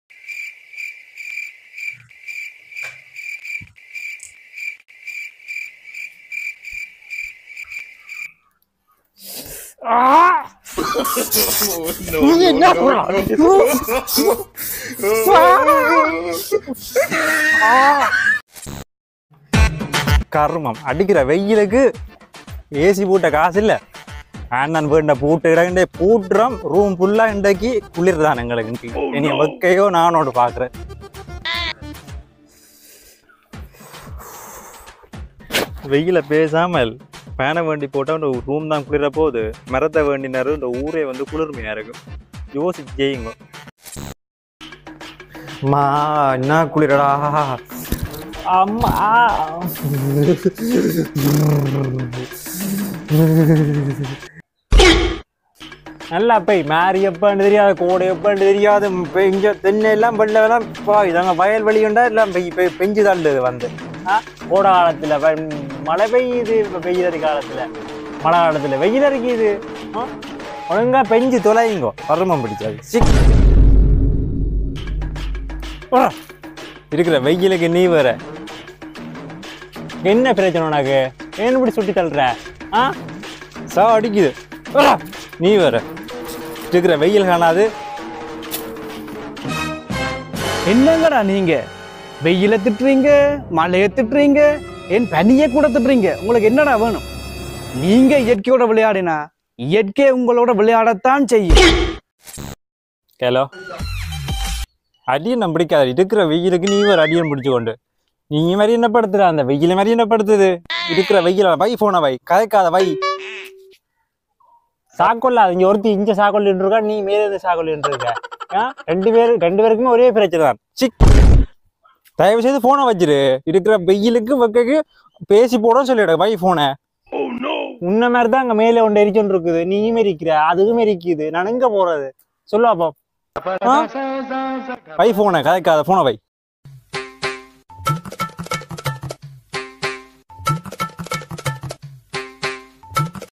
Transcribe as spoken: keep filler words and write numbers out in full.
கர்மம் அடிக்கிற வெயிலுக்கு ஏசி போட்ட காசு இல்ல. அண்ணன் வீண்ட பூட்டு இடண்டே பூட்டுறோம். ரூம் ஃபுல்லா இன்றைக்கு குளிர் தான் எங்களுக்கு. இனி வைக்கையோ நானோடு பாக்குறேன். வெயில பேசாமல் பேனை வேண்டி போட்டால் இந்த ரூம் தான் குளிர போகுது. மரத்தை வேண்டினாரு இந்த ஊரே வந்து குளிர்மையா இருக்கும். யோசிச்சு செய்யுங்க. மா என்ன குளிரடா அம்மா. நல்லா போய் மாறி எப்பான்னு தெரியாது, கோடை எப்பான்னு தெரியாது. இங்க தென்னை எல்லாம் வெள்ள எல்லாம் இதாங்க வயல் வெளியுண்டா எல்லாம் பெய் பெஞ்சு தள்ளுது வந்து. கோடை காலத்துல மழை பெய்யுது, வெயிலரி காலத்துல மழை காலத்துல வெயில் அடிக்குது. ஒழுங்கா பெஞ்சு தொலைங்கோ. பருமம் பிடிச்சாது இருக்கிற வெயிலுக்கு. நீ வேற என்ன பிரச்சனை உனக்கு? ஏன்னு இப்படி சுட்டி தள்ளுற? ஆ சா அடிக்குது. நீ வேற இருக்கிற வெயில் காணாது. என்னங்கடா நீங்க வெயில திட்டுறீங்க, மழையை திட்டுறீங்க, என் பனியை கூட திட்டுறீங்க. உங்களுக்கு என்னடா வேணும்? நீங்க இயற்கையோட விளையாடினா இயற்கை உங்களோட விளையாடத்தான் செய்யும். ஹலோ, அடியன் பிடிக்காது. இருக்கிற வெயிலுக்கு நீ வேற அடியன் பிடிச்சு கொண்டு நீ மாதிரி என்ன படுத்துற? அந்த வெயில மாதிரி என்ன படுத்துது? இருக்கிற வெயில வை, போன வை, கதைக்காத வை. சாக்கொள்ள இங்க ஒருத்தி இங்க சாக்கொள்ளு இருக்கா, நீ மேலே சாக்கொள்ளு இருக்க. ரெண்டு பேரு ரெண்டு பேருக்குமே ஒரே பிரச்சனை தான். சிக், தயவு செய்து போனை வச்சிரு. இருக்கிற வெயிலுக்கு வைக்க பேசி போட சொல்லிடு. வை போனை. உன்ன மாதிரிதான் அங்க மேலே ஒன்று எரிச்சொன்று இருக்குது. நீயும் எரிக்கிற, அதுவும் எரிக்குது. நான் எங்க போறது சொல்லுவாப்போ. வை போனை, கதைக்காத போன வை.